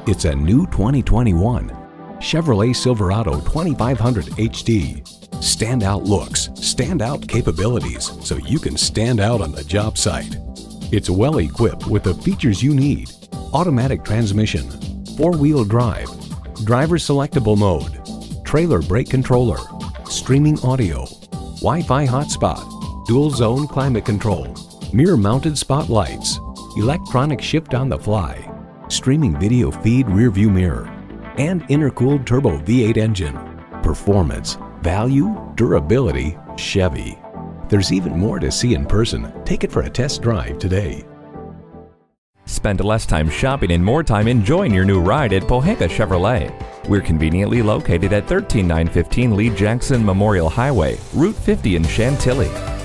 It's a new 2021 Chevrolet Silverado 2500 HD. Standout looks, standout capabilities, so you can stand out on the job site. It's well equipped with the features you need: automatic transmission, 4-wheel drive, driver selectable mode, trailer brake controller, streaming audio, Wi-Fi hotspot, dual zone climate control, mirror mounted spotlights, electronic shift on the fly, streaming video feed rear view mirror, and intercooled turbo V8 engine. Performance, value, durability, Chevy. There's even more to see in person. Take it for a test drive today. Spend less time shopping and more time enjoying your new ride at Pohanka Chevrolet. We're conveniently located at 13915 Lee Jackson Memorial Highway, Route 50 in Chantilly.